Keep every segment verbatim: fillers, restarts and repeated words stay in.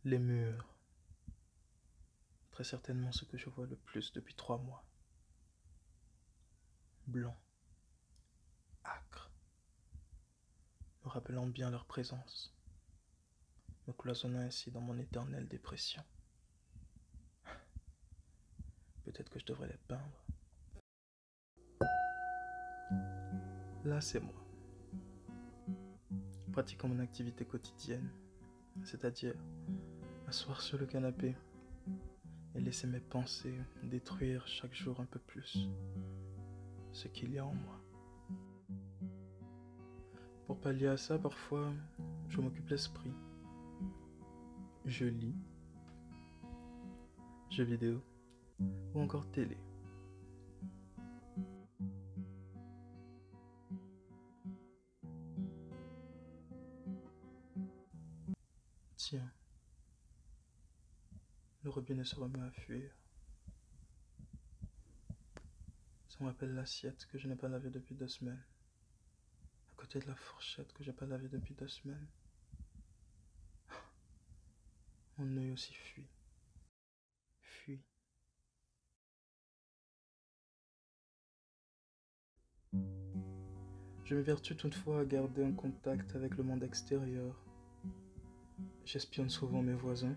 Les murs. Très certainement ce que je vois le plus depuis trois mois. Blanc, âcre, me rappelant bien leur présence, me cloisonnant ainsi dans mon éternelle dépression. Peut-être que je devrais les peindre. Là, c'est moi, pratiquant mon activité quotidienne, c'est-à-dire m'asseoir sur le canapé et laisser mes pensées détruire chaque jour un peu plus ce qu'il y a en moi. Pour pallier à ça, parfois, je m'occupe l'esprit. Je lis, jeux vidéo ou encore télé. Tiens, le robinet se remet à fuir. Ça me rappelle l'assiette que je n'ai pas lavée depuis deux semaines. À côté de la fourchette que j'ai pas lavée depuis deux semaines. Mon œil aussi fuit. Fuit. Je m'évertue toutefois à garder un contact avec le monde extérieur. J'espionne souvent mes voisins.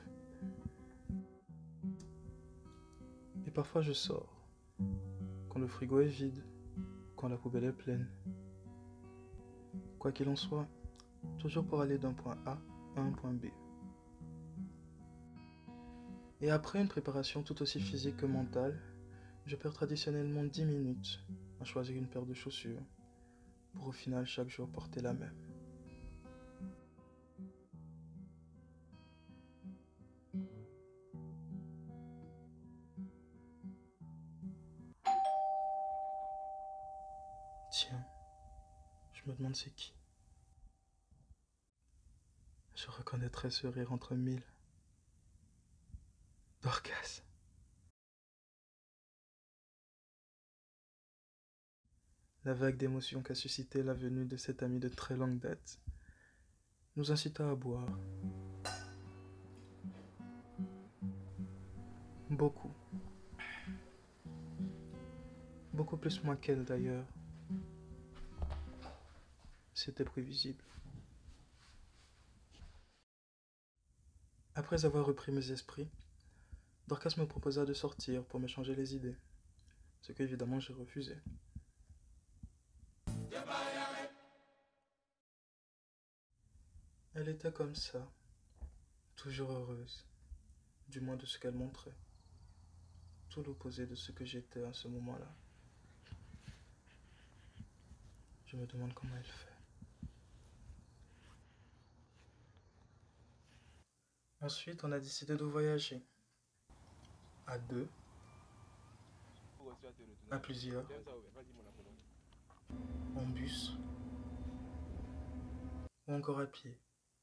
Et parfois je sors. Quand le frigo est vide. Quand la poubelle est pleine. Quoi qu'il en soit, toujours pour aller d'un point A à un point B. Et après une préparation tout aussi physique que mentale, je perds traditionnellement dix minutes à choisir une paire de chaussures pour au final chaque jour porter la même. Tiens, je me demande c'est qui. Je reconnaîtrais ce rire entre mille. Dorcas. La vague d'émotions qu'a suscité la venue de cet ami de très longue date nous incita à boire. Beaucoup. Beaucoup plus moi qu'elle d'ailleurs. C'était prévisible. Après avoir repris mes esprits, Dorcas me proposa de sortir pour me changer les idées, ce que évidemment j'ai refusé. Elle était comme ça, toujours heureuse, du moins de ce qu'elle montrait, tout l'opposé de ce que j'étais à ce moment-là. Je me demande comment elle fait. Ensuite, on a décidé de voyager. À deux, à plusieurs, en bus, ou encore à pied.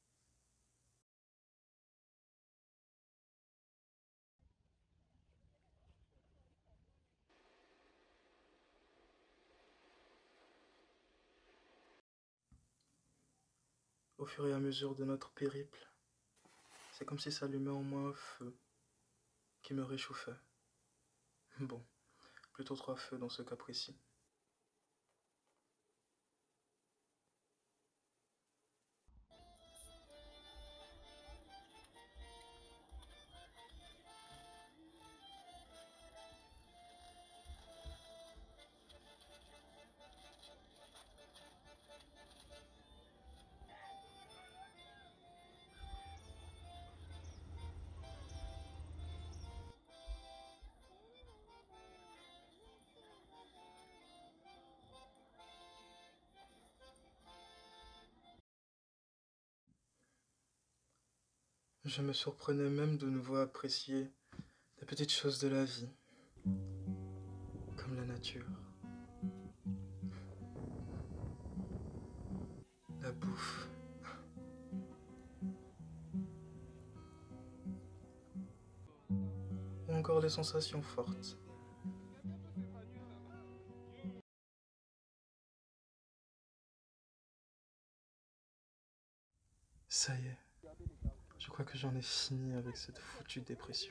Au fur et à mesure de notre périple, c'est comme si s'allumait en moi un feu qui me réchauffait. Bon, plutôt trois feux dans ce cas précis. Je me surprenais même de nouveau à apprécier les petites choses de la vie, comme la nature, la bouffe, ou encore les sensations fortes. Ça y est, Je crois que j'en ai fini avec cette foutue dépression.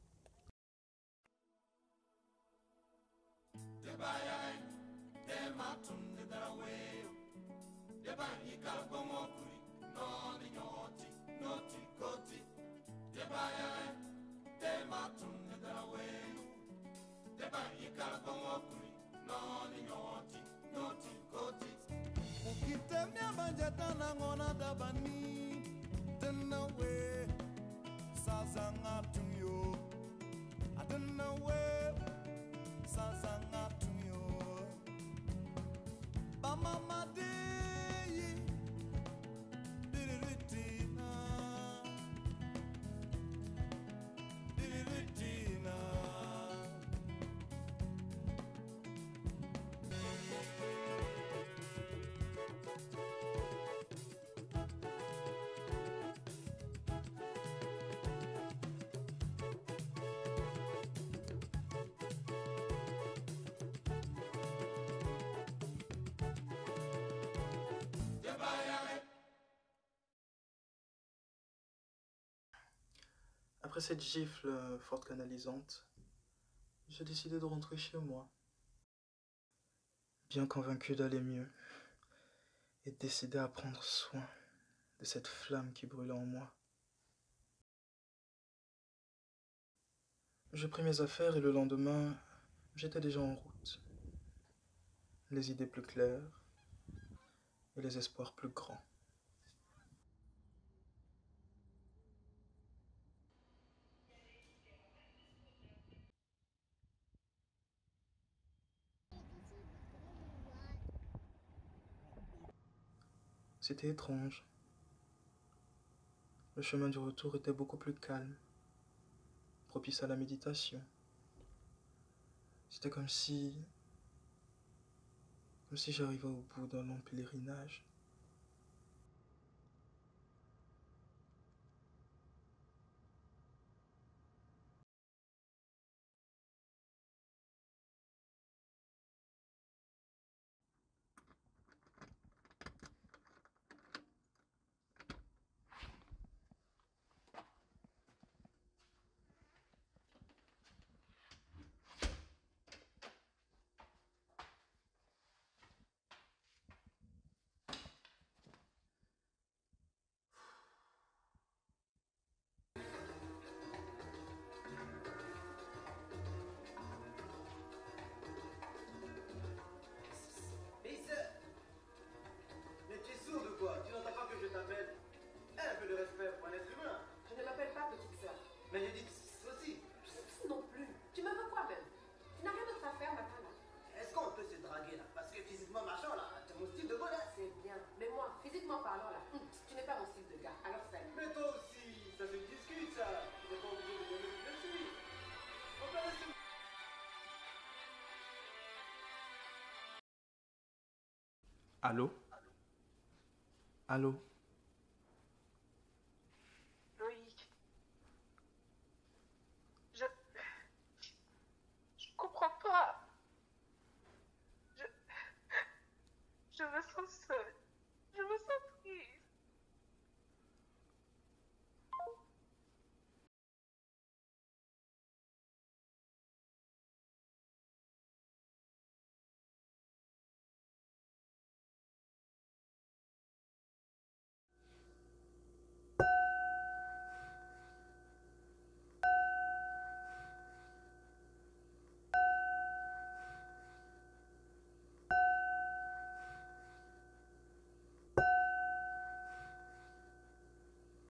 Après cette gifle euh, forte canalisante, j'ai décidé de rentrer chez moi, bien convaincu d'aller mieux, et décidé à prendre soin de cette flamme qui brûlait en moi. J'ai pris mes affaires et le lendemain, j'étais déjà en route. Les idées plus claires et les espoirs plus grands. C'était étrange. Le chemin du retour était beaucoup plus calme, propice à la méditation. C'était comme si... comme si j'arrivais au bout d'un long pèlerinage. Mais je dis ceci. Ceci non plus. Tu me veux quoi même? Tu n'as rien d'autre à faire matin là. Est-ce qu'on peut se draguer là? Parce que physiquement marchant là, c'est mon style de bonheur. C'est bien. Mais moi, physiquement parlant là, hum, tu n'es pas mon style de gars. Alors ça. Mais toi aussi, ça se discute ça. Tu n'es pas obligé de donner ce que je suis. On peut rester. Allô? Allô? Loïc. Je... Je comprends pas. Je... Je me sens seule.